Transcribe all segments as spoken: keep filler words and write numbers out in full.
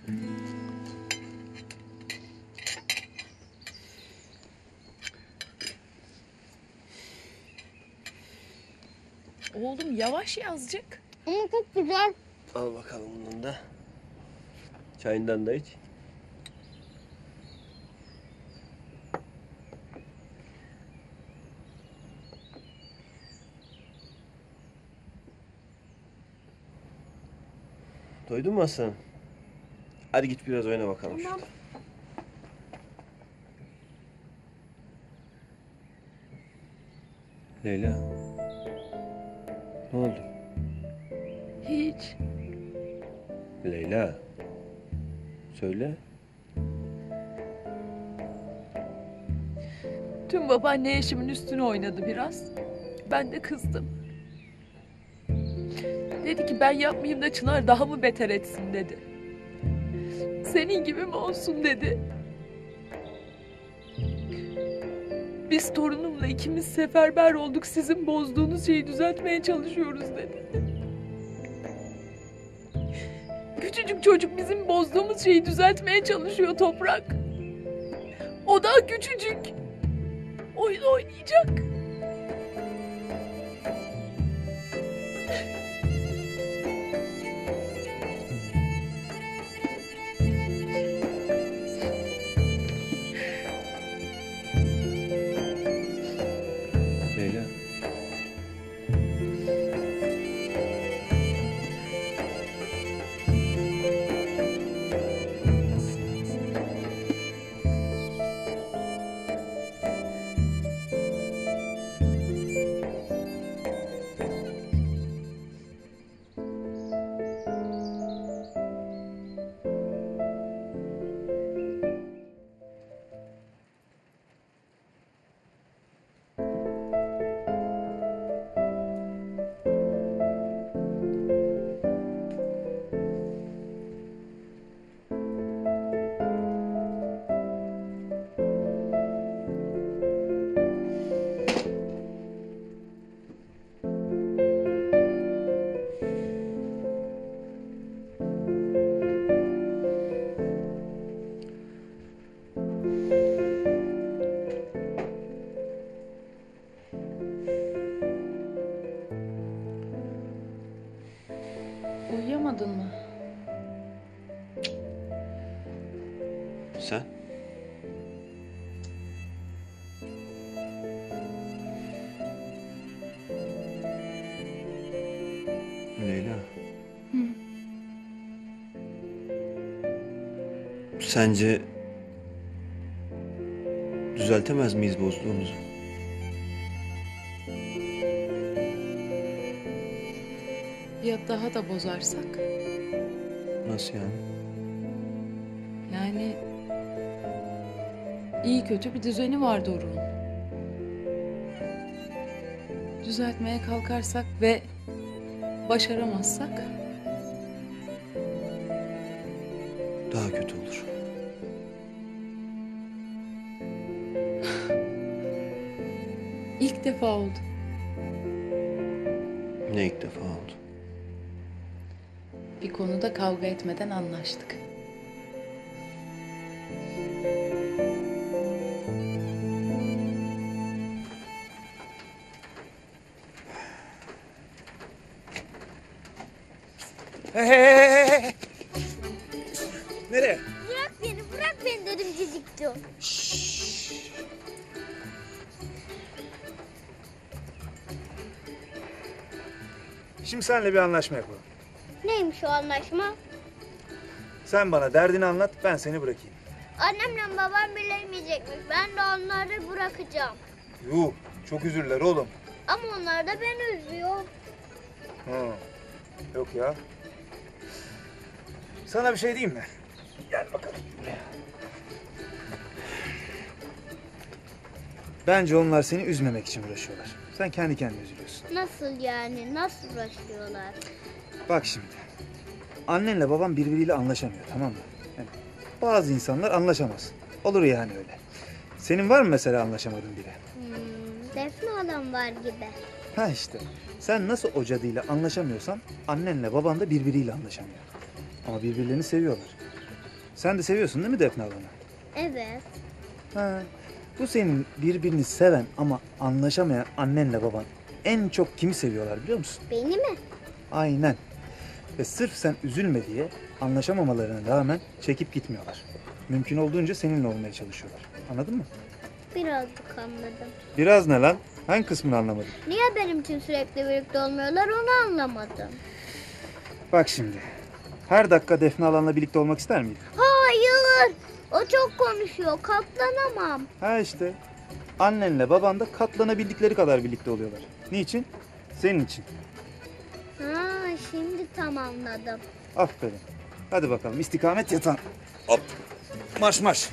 Oğlum yavaş yazcık. Ama çok güzel. Al bakalım bundan da. Çayından da iç. Doydun mu aslanım? Hadi git biraz oyna bakalım Tamam. şurada. Leyla. Ne oldu? Hiç. Leyla. Söyle. Tüm babaanne eşimin üstüne oynadı biraz. Ben de kızdım. Dedi ki ben yapmayayım da Çınar daha mı beter etsin dedi. Senin gibi mi olsun dedi. Biz torunumla ikimiz seferber olduk, sizin bozduğunuz şeyi düzeltmeye çalışıyoruz dedi. Küçücük çocuk bizim bozduğumuz şeyi düzeltmeye çalışıyor Toprak. O daha küçücük. Oyun oynayacak. Leyla. Uyuyamadın mı? Sen? Leyla. Hı. Sence düzeltemez miyiz bozduğumuzu? Ya daha da bozarsak? Nasıl yani? Yani iyi kötü bir düzeni var Doruk'un. Düzeltmeye kalkarsak ve başaramazsak Daha kötü olur. ilk defa oldu. Ne ilk defa oldu? Bir konuda kavga etmeden anlaştık. Hey, hey, hey, hey, hey. Nereye? Bırak beni, bırak beni dedim cicikciğim. Şimdi seninle bir anlaşma yapalım. Neymiş o anlaşma? Sen bana derdini anlat, ben seni bırakayım. Annemle babam bilemeyecekmiş. Ben de onları bırakacağım. Yuh, çok üzülürler oğlum. Ama onlar da beni üzüyor. Hı. Yok ya. Sana bir şey diyeyim mi? Gel bakalım. Bence onlar seni üzmemek için uğraşıyorlar. Sen kendi kendine üzülüyorsun. Nasıl yani? Nasıl uğraşıyorlar? Bak şimdi. Annenle baban birbiriyle anlaşamıyor, tamam mı? Yani bazı insanlar anlaşamaz. Olur yani öyle. Senin var mı mesela anlaşamadığın biri? Hmm, Defne adam var gibi. Ha işte. Sen nasıl o cadıyla anlaşamıyorsan annenle baban da birbiriyle anlaşamıyor. Ama birbirlerini seviyorlar. Sen de seviyorsun değil mi Defne ablanı? Evet. Ha, bu senin birbirini seven ama anlaşamayan annenle baban en çok kimi seviyorlar biliyor musun? Beni mi? Aynen. Ve sırf sen üzülme diye anlaşamamalarına rağmen çekip gitmiyorlar. Mümkün olduğunca seninle olmaya çalışıyorlar. Anladın mı? Birazcık anladım. Biraz ne lan? Hangi kısmını anlamadın? Niye benim için sürekli birlikte olmuyorlar onu anlamadım. Bak şimdi. Her dakika Defne Alan'la birlikte olmak ister miydin? Hayır. O çok konuşuyor. Katlanamam. Ha işte. Annenle baban da katlanabildikleri kadar birlikte oluyorlar. Niçin? Senin için. Ha, şimdi tam anladım. Aferin. Hadi bakalım istikamet yatan. Hop. Marş marş.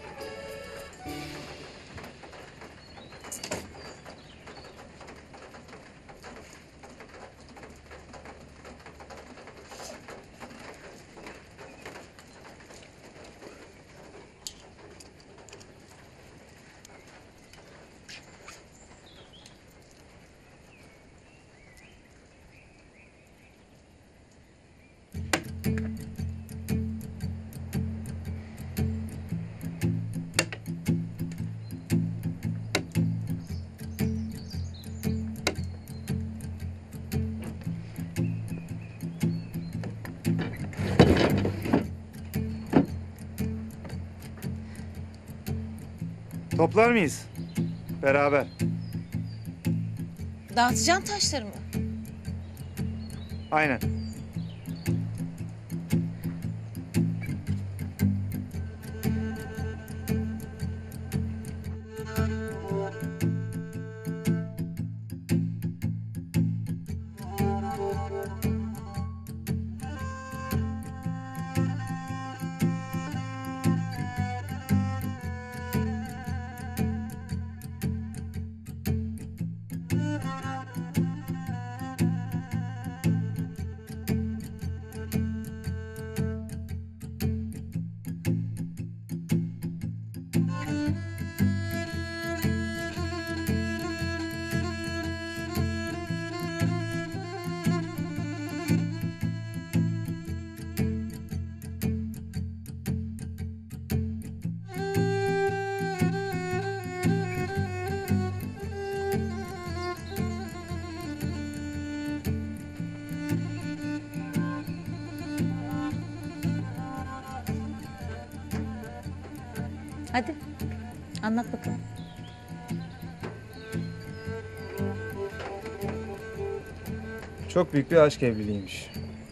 Toplar mıyız? Beraber. Dağıtacaksın taşları mı? Aynen. Hadi anlat bakalım. Çok büyük bir aşk evliliğiymiş.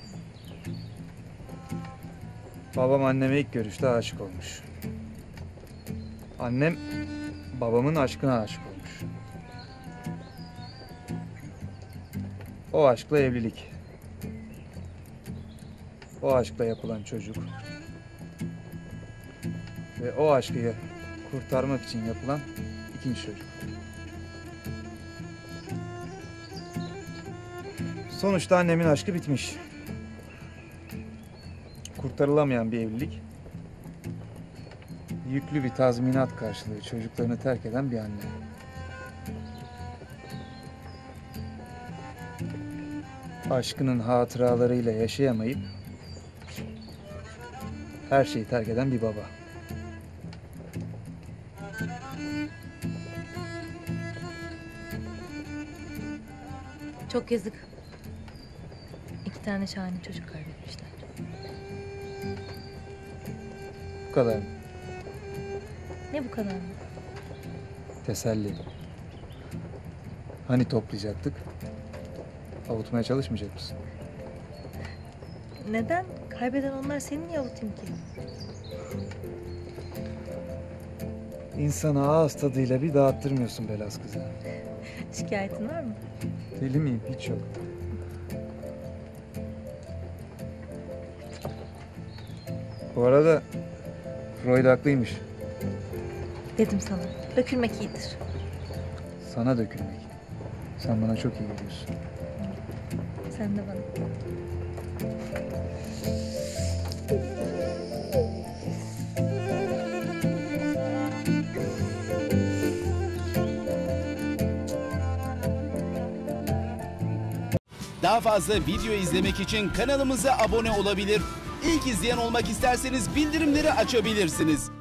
Babam anneme ilk görüşte aşık olmuş. Annem babamın aşkına aşık olmuş. O aşkla evlilik. O aşkla yapılan çocuk. Ve o aşkı kurtarmak için yapılan ikinci çocuk. Sonuçta annemin aşkı bitmiş. Kurtarılamayan bir evlilik. Yüklü bir tazminat karşılığı çocuklarını terk eden bir anne. Aşkının hatıralarıyla yaşayamayıp her şeyi terk eden bir baba. Çok yazık. İki tane şahane çocuk kaybetmişler. Bu kadar mı? Ne bu kadar mı? Teselli. Hani toplayacaktık? Avutmaya çalışmayacak mısın? Neden? Kaybeden onlar, senin niye avutayım ki? İnsanı ağız tadıyla bir dağıttırmıyorsun Belaz kızı. Şikayetin var mı? Deli miyim? Hiç yok. Bu arada Freud haklıymış. Dedim sana. Dökülmek iyidir. Sana dökülmek. Sen bana çok iyi geliyorsun. Sen de bana. Daha fazla video izlemek için kanalımıza abone olabilir. İlk izleyen olmak isterseniz bildirimleri açabilirsiniz.